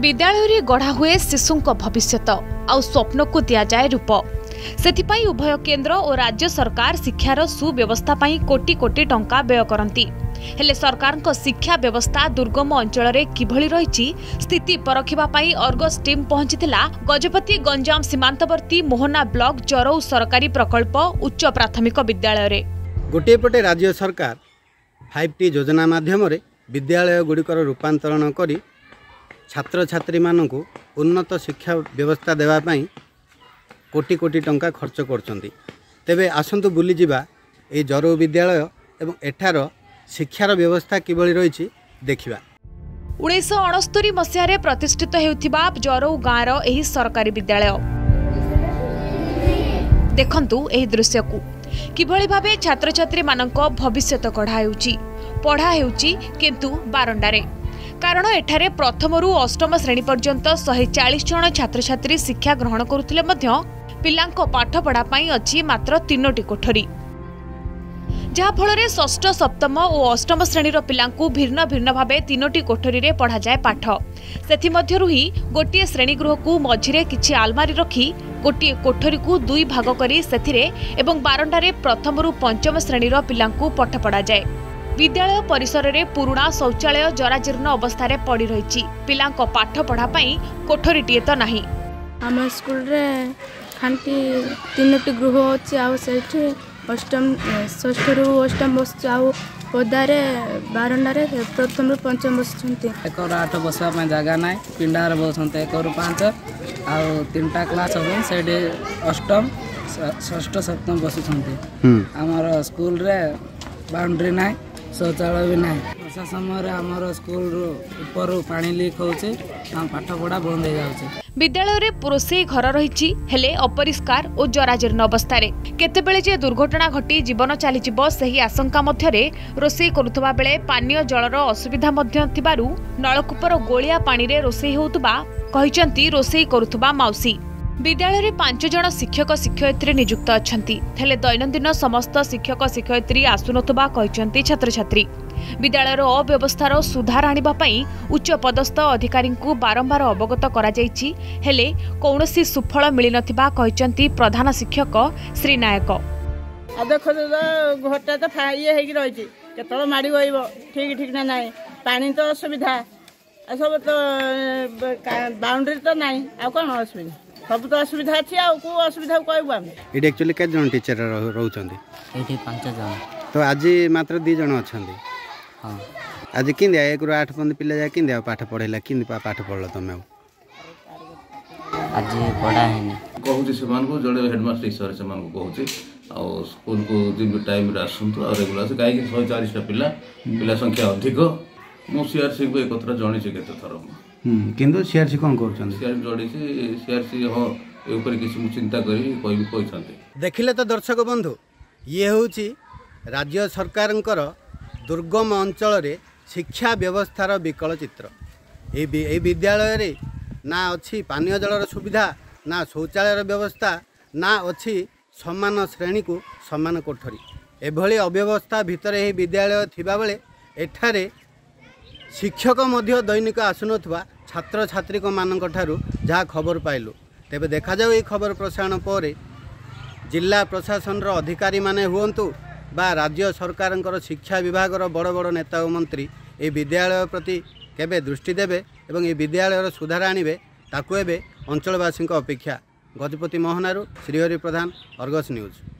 विद्यालय रे गढ़ा हुए शिशुंक भविष्यत आउ स्वप्न को दिया जाए रूप सेथिपाई उभय केंद्र और राज्य सरकार शिक्षार सुव्यवस्था पाई कोटी कोटी टंका व्यय करती हेले सरकार शिक्षा व्यवस्था दुर्गम अंचल रे किभली रहिछि स्थिति परखिबा पाई अर्गस टीम पहुंचीथिला गजपति गंजाम सीमांतवर्ती मोहना ब्लॉक जरौ सरकारी प्रकल्प उच्च प्राथमिक विद्यालय रे गोटे पटे राज्य सरकार 5T योजना माध्यम विद्यालय गुड़िकर रूपांतरण करी छात्र छात्री मानू उन्नत शिक्षा व्यवस्था देवाई कोटी कोटी टंका खर्च करछंती। तेबे आसंतु बुली जिबा ए जरौ विद्यालय एवं एठार शिक्षार व्यवस्था किभली रहिछि देखिबा। 1969 मसीह प्रतिष्ठित हेउथिबा जरौ गाँर एही सरकारी विद्यालय देखंतु एही दृश्य को किभली भाबे छात्र छात्री मानक भविष्यत गढ़ा हेउछि पढ़ा हेउछि किंतु बारंडारे कारण एठारे प्रथमरु अष्टम श्रेणी पर्यंत 140 जन छात्र छात्री शिक्षा ग्रहण करुथिले मध्य पिलांको पाठ पढ़ा पाई अछि मात्र 3टी कोठरी जहा फल षष्ठ सप्तम और अष्टम श्रेणी पिलांकु भिन्न भिन्न भावे 3टी कोठरी रे पढ़ा जाए पाठ सेथि मध्यरु ही गोटे श्रेणी गृह को मझिरे किछि आलमारी रखी गोटे कोठरी को 2 भाग करी सेथिरे एवं बारंडारे प्रथमरु पंचम श्रेणी पिलांकु पाठ पढ़ा जाए। विद्यालय परिसर रे पुराणा शौचालय जराजीर्ण अवस्था रे पड़ी रही पिलांको पाठ पढ़ा पाई कोठरीटीए तो नाही। आम स्कूल रे खांटी 3टी गृह अच्छी आउ सेठी अष्टम षष्ठ रु अष्टम बस आउ पदारे बारंडारे प्रथम रु पंचम बसुंती 1 रु 8 बसवा जगह ना पिंडार बसुंते 1 रु 5 आउ 3टा क्लास हम सेठी अष्टम षष्ठ सप्तम बसुंती। आमर स्कूल रे बाउंड्री ना शौचालय भी ना वर्षा समय आमर स्कूल ऊपर पानी लीक होचे पाठ पढ़ा बंद हो जाउचे। विद्यालय रे रोषेई घर रही हेले अपरिष्कार और जराजीर्ण अवस्था केतेबेले जे दुर्घटना घटी जीवन चलीजिब सही आशंका मध्यरे रोषेई करुथबा बेले पानीय जलर असुविधा मध्य थिबारु नलकूपर गोलिया पानी रे रोषेई होउतबा कहिसंती रोषेई करुथबा माउसी। विद्यालय रे 5 जन शिक्षक शिक्षयित्री नियुक्त अछंती हेले दैनंदिन समस्त शिक्षक शिक्षयित्री आसुनथबा कहिसंती छात्र छात्री विद्यालयर अव्यवस्थार सुधार आनिबा पई उच्च पदस्थ अधिकारी को बारंबार अवगत करा जायछि हेले कौनसी सुफल मिली नथिबा कहिसंती प्रधान शिक्षक श्री नायक। देखो घरटा तो ये हेकी रहिछि केतळ माडी गइबो ठीक ठीक ना नाही पानी तो असुविधा सब तो बाउंड्री तो नाही आ कोन असुविधा सब तो असुविधा अछि आ को असुविधा कहबो हम इट एक्चुअली के जन टीचर रहउछंती एठी 5 जन तो आज मात्र 2 जन अछंती। हां आज किंदे 1 रु 8 पर्यंत पिला जाय किंदे पाठ पढैला किंदे पाठ पढलो तमे आज पढ़ा है कहूँ से जड़े हेडमास्टर हिसाब से कहूँ आ स्कूल को दिन टाइम आसतु आ रेगुलर कहीं 140टा पिला संख्या अधिक मु सीआरसी को एक जन केते थर किंतु सीआरसी कौन कर सीआरसी हाँ किसी चिंता कर देखिले तो दर्शक बंधु ये हूँ राज्य सरकार दुर्गम अंचल रे शिक्षा व्यवस्थार विकल चित्र ए विद्यालय रे ना अच्छी पानीय जलर सुविधा ना शौचालय व्यवस्था ना अच्छी समान श्रेणी को समान कोठरी एभली अव्यवस्था भितर यह विद्यालय थिबा बेले एठारे शिक्षक मध्य दैनिक आसुनथुवा छात्र छात्री मानक ठारू जहाँ खबर पाइलु तेबे देखा जाऊ ये खबर प्रसारण पर जिला प्रशासन अधिकारी माने हुंतु बा राज्य सरकार शिक्षा विभाग बड़ बड़ नेता मंत्री ए विद्यालय प्रति केबे दृष्टि देबे एवं ये विद्यालय सुधार आनिबे ताकू एबे अंचलवासी अपेक्षा। गजपति मोहनारू श्रीहरि प्रधान, अर्गस न्यूज।